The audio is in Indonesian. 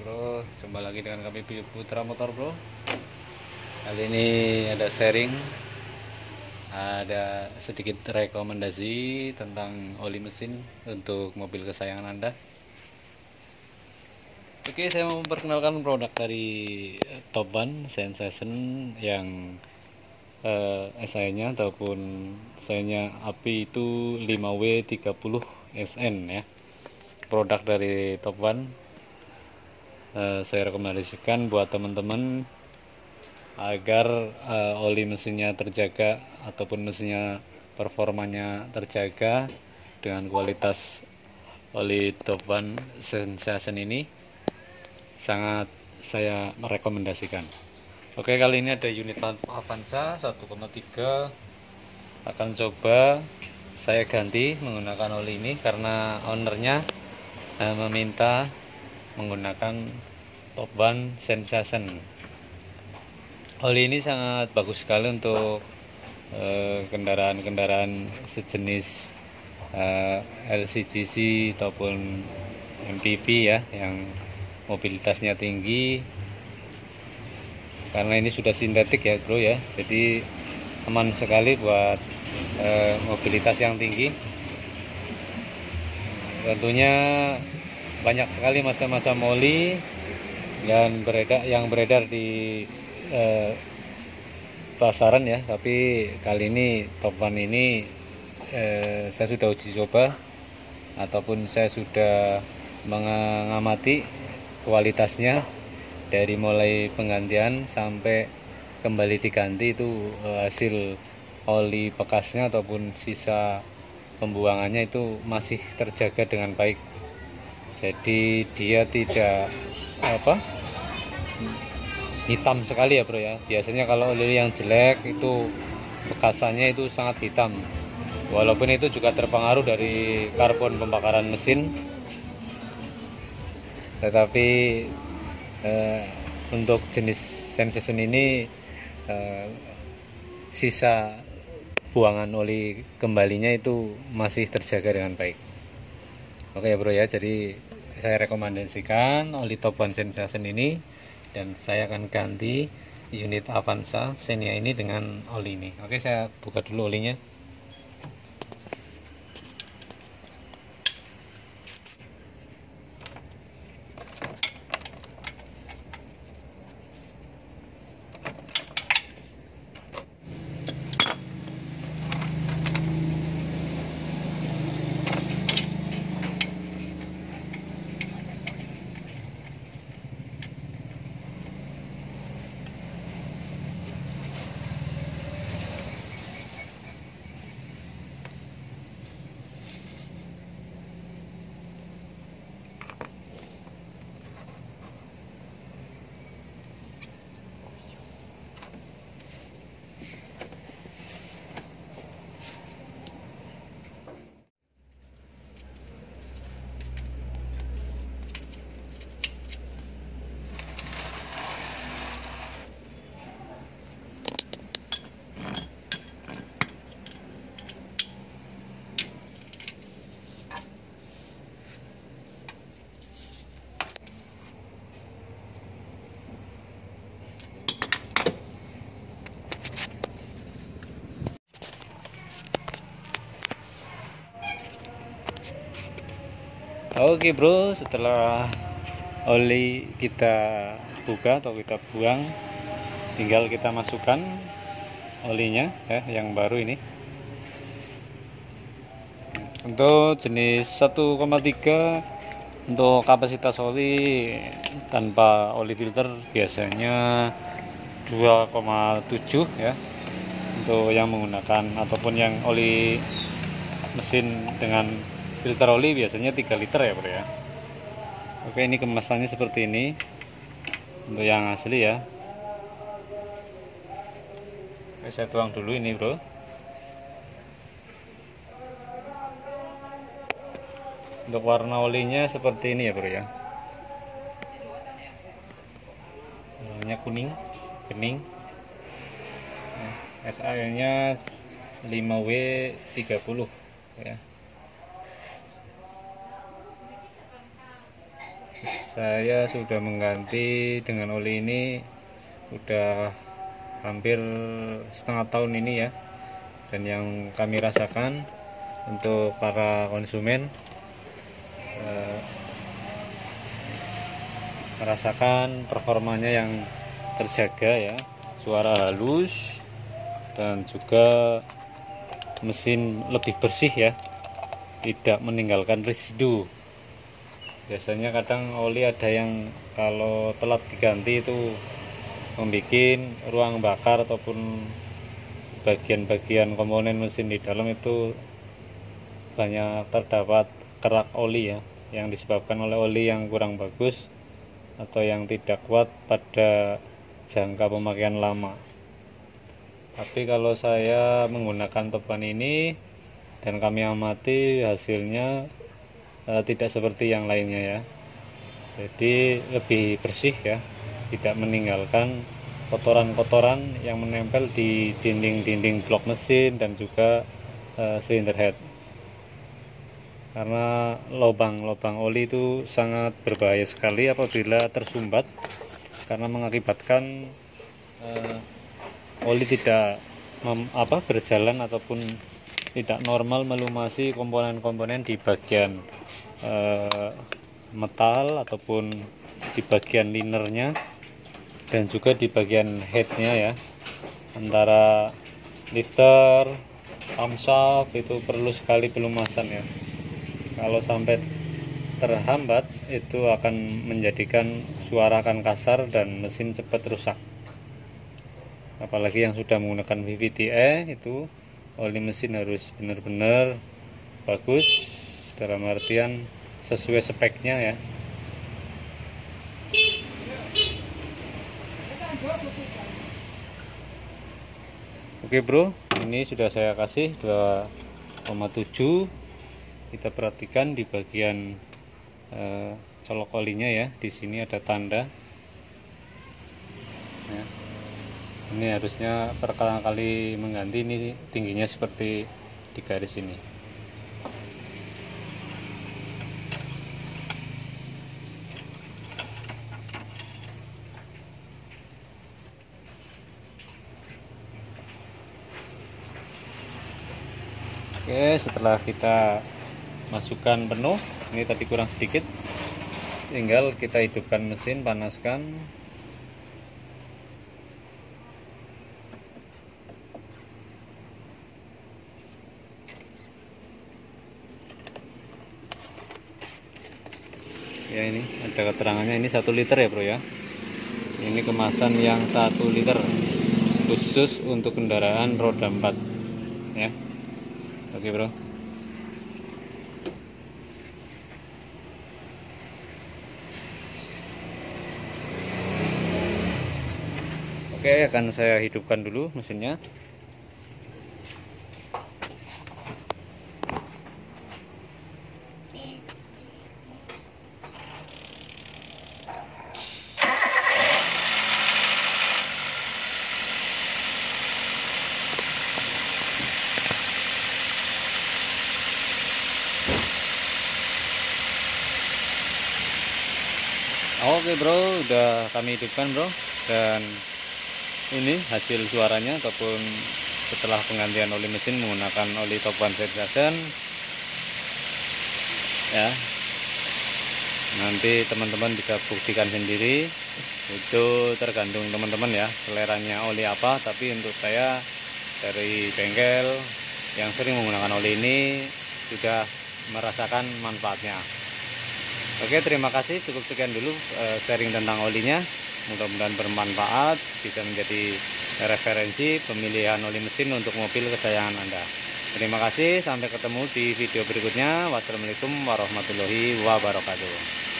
bro, jumpa lagi dengan kami Putra Motor bro. Kali ini ada sharing, ada sedikit rekomendasi tentang oli mesin untuk mobil kesayangan Anda. Oke, saya mau memperkenalkan produk dari Top One Sensation yang SI-nya ataupun SI-nya API itu 5W30SN ya. Produk dari Top One. Saya rekomendasikan buat teman-teman agar oli mesinnya terjaga ataupun mesinnya performanya terjaga dengan kualitas oli Top One Sensation ini sangat saya merekomendasikan. Oke, kali ini ada unit Avanza 1,3 akan coba saya ganti menggunakan oli ini karena ownernya meminta menggunakan Top One Sensation. Oli ini sangat bagus sekali untuk kendaraan-kendaraan sejenis LCGC ataupun MPV ya, yang mobilitasnya tinggi, karena ini sudah sintetik ya bro ya, jadi aman sekali buat mobilitas yang tinggi. Tentunya banyak sekali macam-macam oli dan yang beredar di pasaran ya, tapi kali ini Top One ini saya sudah uji coba ataupun saya sudah mengamati kualitasnya dari mulai penggantian sampai kembali diganti, itu hasil oli bekasnya ataupun sisa pembuangannya itu masih terjaga dengan baik. Jadi dia tidak hitam sekali ya bro ya. Biasanya kalau oli yang jelek itu bekasannya itu sangat hitam, walaupun itu juga terpengaruh dari karbon pembakaran mesin, tetapi untuk jenis Sensation ini sisa buangan oli kembalinya itu masih terjaga dengan baik. Oke ya bro ya, jadi saya rekomendasikan oli Top One Sensation ini, dan saya akan ganti unit Avanza Xenia ini dengan oli ini. Oke, saya buka dulu olinya. Oke bro, setelah oli kita buka atau kita buang, tinggal kita masukkan olinya ya, yang baru ini. Untuk jenis 1,3 untuk kapasitas oli tanpa oli filter biasanya 2,7 ya. Untuk yang menggunakan ataupun yang oli mesin dengan filter oli biasanya 3 liter ya bro ya. Oke, ini kemasannya seperti ini untuk yang asli ya. Oke, saya tuang dulu ini bro. Untuk warna olinya seperti ini ya bro ya, warnanya kuning bening. SI nya 5W30 ya. Saya sudah mengganti dengan oli ini udah hampir setengah tahun ini ya. Dan yang kami rasakan untuk para konsumen merasakan performanya yang terjaga ya, suara halus dan juga mesin lebih bersih ya, tidak meninggalkan residu. Biasanya kadang oli ada yang kalau telat diganti itu membuat ruang bakar ataupun bagian-bagian komponen mesin di dalam itu banyak terdapat kerak oli ya, yang disebabkan oleh oli yang kurang bagus atau yang tidak kuat pada jangka pemakaian lama. Tapi kalau saya menggunakan topan ini dan kami amati hasilnya tidak seperti yang lainnya ya. Jadi lebih bersih ya, tidak meninggalkan kotoran-kotoran yang menempel di dinding-dinding blok mesin dan juga silinder head. Karena lubang-lubang oli itu sangat berbahaya sekali apabila tersumbat, karena mengakibatkan oli tidak berjalan ataupun tidak normal melumasi komponen-komponen di bagian metal ataupun di bagian linernya dan juga di bagian headnya ya. Antara lifter, camshaft itu perlu sekali pelumasan ya. Kalau sampai terhambat itu akan menjadikan suara akan kasar dan mesin cepat rusak. Apalagi yang sudah menggunakan VVT-E itu oli mesin harus benar-benar bagus, dalam artian sesuai speknya ya. Oke bro, ini sudah saya kasih 2,7. Kita perhatikan di bagian colok olinya ya, di sini ada tanda ya. Ini harusnya berkali-kali mengganti, ini tingginya seperti di garis ini. Oke, setelah kita masukkan penuh, ini tadi kurang sedikit, tinggal kita hidupkan mesin, panaskan. Ya, ini ada keterangannya, ini 1 liter ya bro ya. Ini kemasan yang 1 liter khusus untuk kendaraan roda 4 ya. Oke bro. Oke, akan saya hidupkan dulu mesinnya. Oke bro, udah kami hidupkan bro, dan ini hasil suaranya ataupun setelah penggantian oli mesin menggunakan oli Top One Sensation ya. Nanti teman-teman bisa buktikan sendiri, itu tergantung teman-teman ya seleranya oli apa. Tapi untuk saya dari bengkel yang sering menggunakan oli ini sudah merasakan manfaatnya. Oke, terima kasih, cukup sekian dulu sharing tentang olinya. Mudah-mudahan bermanfaat, bisa menjadi referensi pemilihan oli mesin untuk mobil kesayangan Anda. Terima kasih, sampai ketemu di video berikutnya. Wassalamualaikum warahmatullahi wabarakatuh.